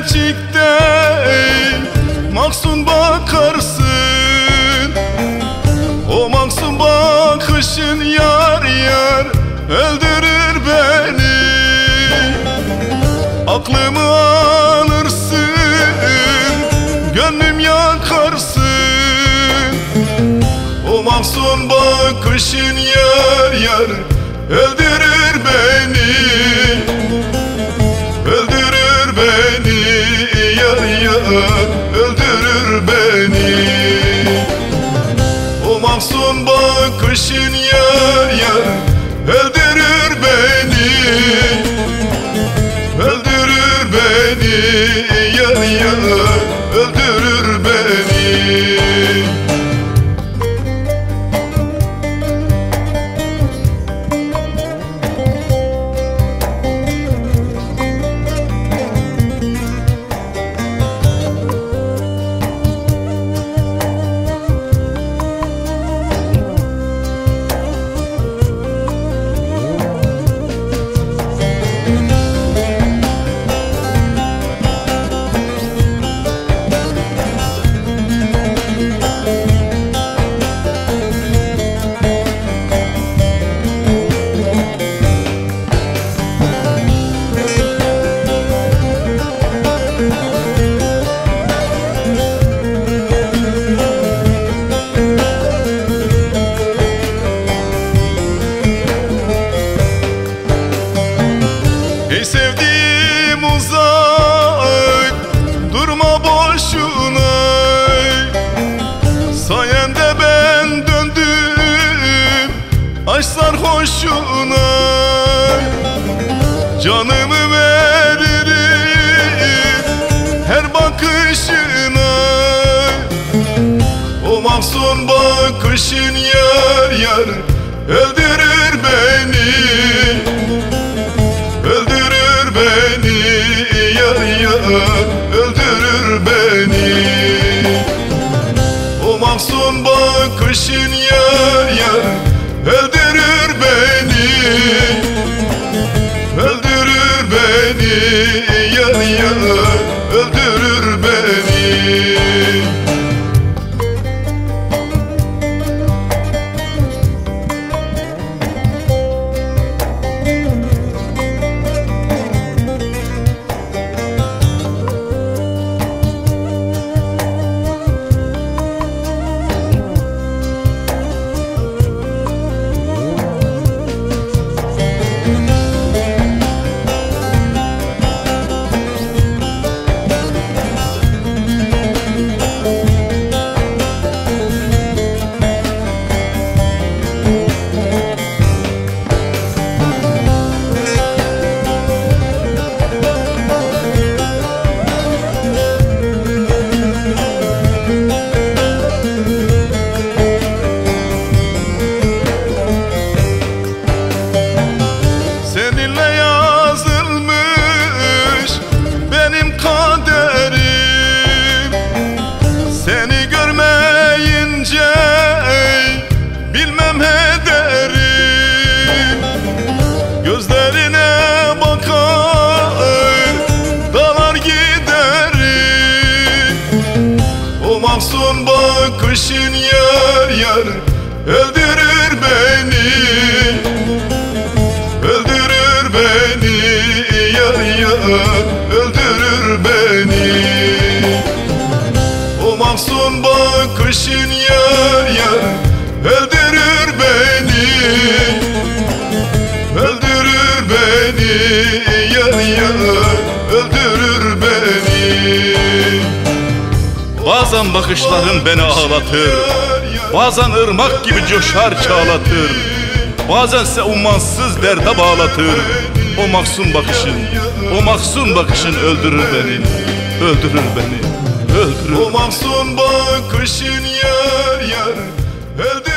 gerçekte mahzun bakarsın. O mahzun bakışın yar yar öldürür beni. Aklımı alırsın, gönlüm yakarsın. O mahzun bakışın yar yar öldürür beni. Öldürür beni yar yar öldürür beni. O mahzun bakışın yar yar öldürür beni. Öldürür beni yar yar öldürür beni. Ey sevdiğim uzak, durma boşuna. Sayende ben döndüm aşk sarhoşuna. Canımı veririm her bakışına. O mahzun bakışın yar yar öldürür beni. Öldürür beni yar yar öldürür beni. O mahzun bakışın yar yar öldürür beni. Öldürür beni yar yar öldürür beni. Seninle yazılmış benim kaderim. Seni görmeyince bilmem ederim. Gözlerine bakar dalar giderim. O mahzun bakışın yar yar öldürür beni. Öldürür beni yar yar öldürür beni. O mahzun bakışın yar yar öldürür beni. Öldürür beni yar yar öldürür beni. Bazen bakışların beni ağlatır, bazen ırmak gibi coşar çağlatır, bazense umansız derde bağlatır. O mahzun bakışın, o mahzun bakışın öldürür beni, öldürür beni, öldürür. O mahzun bakışın yar yar öldürür